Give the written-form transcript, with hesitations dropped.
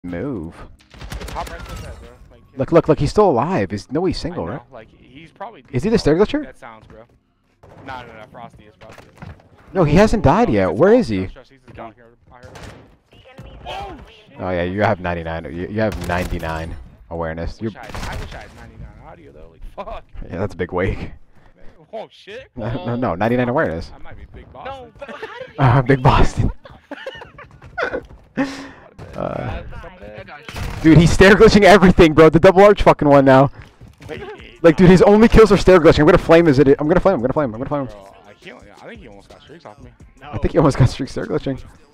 Move. Hop right to that, bro. Like, Look, he's still alive. He's single, right? Like, he's probably. Is he the Stair Glitcher? That sounds, bro. No, Frosty is Frosty. No, he hasn't died yet. Where is he? Oh yeah, you have 99. You have 99 awareness. I wish I had 99 audio though. Like fuck. Yeah, that's a big wake. Oh shit. No, 99 awareness. I might be Big Boston. No, but how did Big Boston. Dude, he's stair glitching everything, bro. The double arch fucking one now. Like, dude, his only kills are stair glitching. I'm gonna flame his idiot. I'm gonna flame him. Bro, I think he almost got streaks off me. No. I think he almost got streaks stair glitching.